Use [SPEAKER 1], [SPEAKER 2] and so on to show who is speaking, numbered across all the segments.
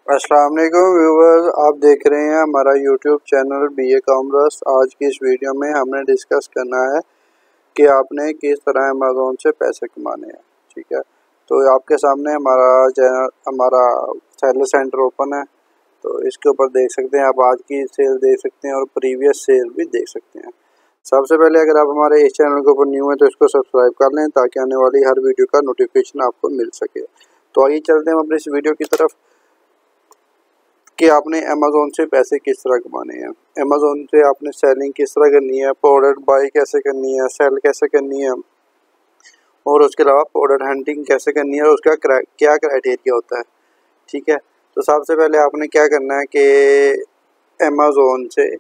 [SPEAKER 1] अस्सलाम वालेकुम व्यूवर्स, आप देख रहे हैं हमारा यूट्यूब चैनल BA कॉमर्स। आज की इस वीडियो में हमने डिस्कस करना है कि आपने किस तरह अमेज़ोन से पैसे कमाने हैं। ठीक है, तो आपके सामने हमारा सेलर सेंटर ओपन है, तो इसके ऊपर देख सकते हैं आप आज की सेल देख सकते हैं और प्रीवियस सेल भी देख सकते हैं। सबसे पहले अगर आप हमारे इस चैनल के ऊपर न्यू हैं तो इसको सब्सक्राइब कर लें ताकि आने वाली हर वीडियो का नोटिफिकेशन आपको मिल सके। तो आइए चलते हैं अपने इस वीडियो की तरफ कि आपने अमेज़ोन से पैसे किस तरह कमाने हैं। अमेज़ोन से आपने सेलिंग किस तरह करनी है, प्रोडक्ट बाई कैसे करनी है, सेल कैसे करनी है और उसके अलावा प्रोडक्ट हंटिंग कैसे करनी है और उसका क्या क्राइटेरिया होता है। ठीक है, तो सबसे पहले आपने क्या करना है कि अमेज़ोन से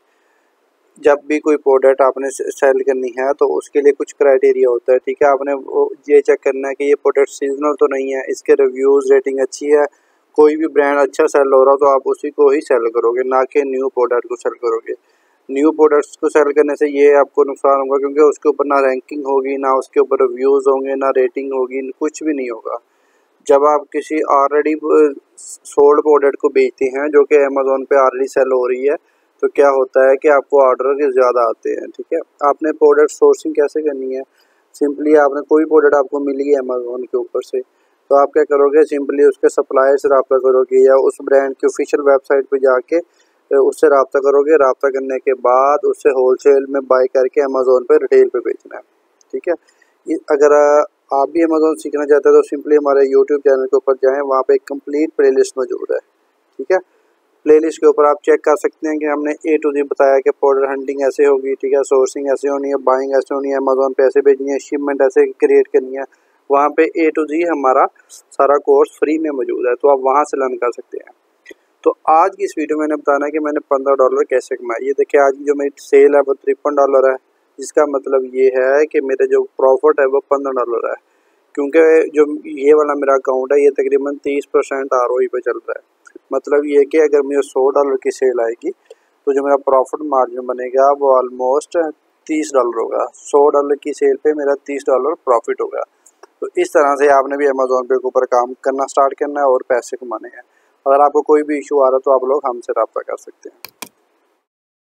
[SPEAKER 1] जब भी कोई प्रोडक्ट आपने सेल करनी है तो उसके लिए कुछ क्राइटेरिया होता है। ठीक है, आपने वो ये चेक करना है कि ये प्रोडक्ट सीजनल तो नहीं है, इसके रिव्यूज़ रेटिंग अच्छी है, कोई भी ब्रांड अच्छा सेल हो रहा तो आप उसी को ही सेल करोगे, ना कि न्यू प्रोडक्ट को सेल करोगे। न्यू प्रोडक्ट्स को सेल करने से ये आपको नुकसान होगा क्योंकि उसके ऊपर ना रैंकिंग होगी, ना उसके ऊपर रिव्यूज़ होंगे, ना रेटिंग होगी, कुछ भी नहीं होगा। जब आप किसी ऑलरेडी सोल्ड प्रोडक्ट को बेचते हैं जो कि अमेज़ोन पे ऑलरेडी सेल हो रही है, तो क्या होता है कि आपको ऑर्डर ज़्यादा आते हैं। ठीक है, आपने प्रोडक्ट सोर्सिंग कैसे करनी है। सिंपली आपने कोई प्रोडक्ट आपको मिल गई अमेज़ोन के ऊपर से, तो आप क्या करोगे, सिंपली उसके सप्लायर से रब्ता करोगे या उस ब्रांड की ऑफिशियल वेबसाइट पे जाके उससे रब्ता करोगे। रब्ता करने के बाद उससे होलसेल में बाय करके अमेज़ोन पे रिटेल पे बेचना है। ठीक है, अगर आप भी अमेज़ोन सीखना चाहते हैं तो सिंपली हमारे यूट्यूब चैनल के ऊपर जाएं, वहाँ पे एक कंप्लीट प्लेलिस्ट मौजूद है। ठीक है, प्लेलिस्ट के ऊपर आप चेक कर सकते हैं कि हमने A to Z बताया कि प्रोडक्ट हंटिंग ऐसे होगी। ठीक है, सोर्सिंग ऐसे होनी है, बाइंग ऐसे होनी है, अमेज़ोन पे ऐसे भेजनी है, शिपमेंट ऐसे क्रिएट करनी है। वहाँ पे A to Z हमारा सारा कोर्स फ्री में मौजूद है, तो आप वहाँ से लर्न कर सकते हैं। तो आज की इस वीडियो में मैंने बताना है कि मैंने $15 कैसे कमाए। ये देखिए, आज की जो मेरी सेल है वो $53 है, जिसका मतलब ये है कि मेरे जो प्रॉफिट है वो $15 है, क्योंकि जो ये वाला मेरा अकाउंट है ये तकरीबन 30% ROI पे चल रहा है। मतलब ये कि अगर मुझे $100 की सेल आएगी तो जो मेरा प्रॉफिट मार्जिन बनेगा वो ऑलमोस्ट $30 होगा। $100 की सेल पे मेरा $30 प्रॉफिट होगा। तो इस तरह से आपने भी अमेज़ोन पे के ऊपर काम करना स्टार्ट करना है और पैसे कमाने हैं। अगर आपको कोई भी इशू आ रहा है तो आप लोग हमसे रब्ता कर सकते हैं।